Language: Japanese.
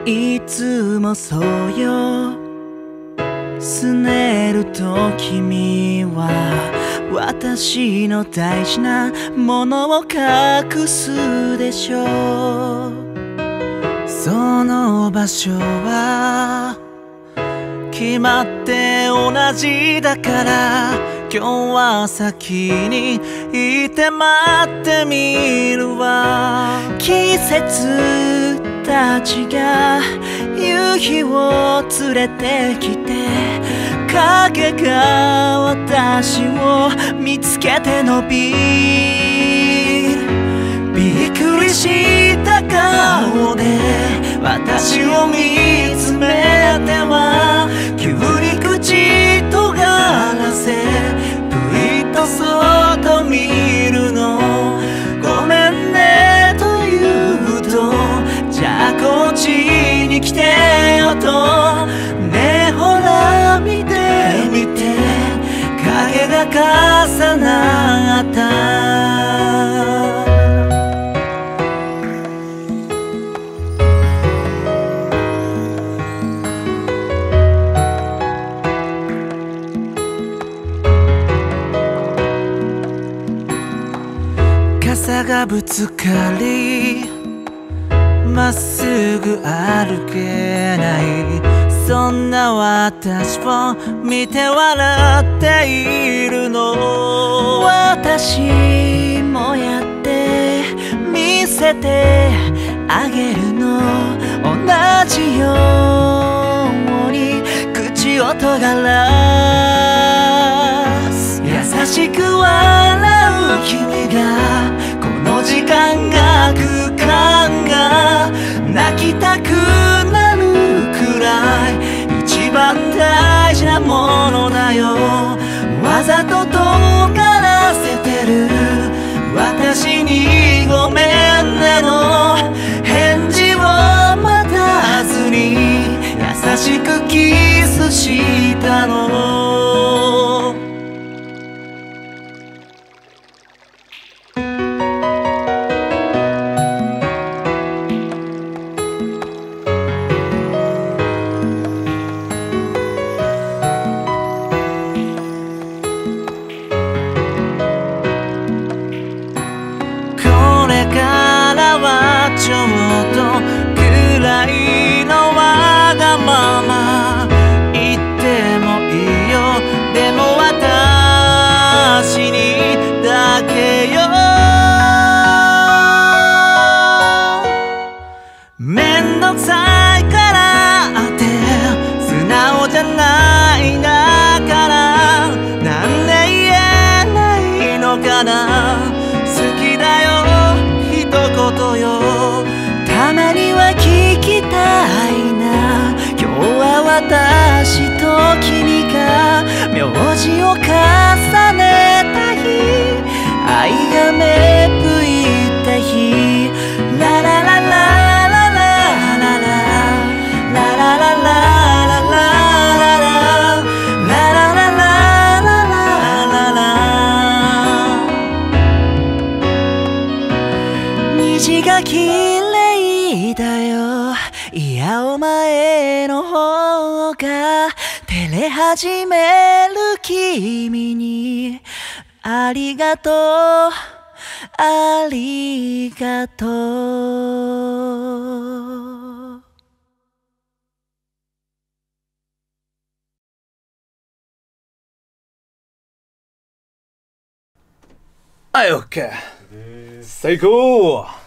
いつもそうよ。拗ねると君は私の大事なものを隠すでしょう。その場所は決まって同じだから、今日は先にいて待ってみるわ。季節たちが夕日を連れてきて、影が私を見つけて伸びる。びっくりした顔で私を見つめては、急に口尖らせぷいっとそっと見るの。ごめんねと言うと、じゃあこっちに来てよと。ねえほら見て見て、影が重なった。傘がぶつかりまっすぐ歩けない、そんな私を見て笑っているの。私もやって見せてあげるの。同じように口を尖らす。優しく笑う君が、この時間が空間が泣きたくなるくらい一番大事なものだよ。わざと尖らせてる私にごめんねの返事を待たずに優しくキスしたの。ちょっとくらいのわがまま言ってもいいよ。でも私にだけよ。めんどくさいからって素直じゃないんだから、なんで言えないのかな。好きだよ一言よ。たまには聞きたいな。今日は私と君が名字を重ねた日、愛が芽吹いた日。ララララララララララララララ虹が綺麗だよ。いやお前の方が照れ始める君にありがとうありがとう。 はい、オッケー。最高。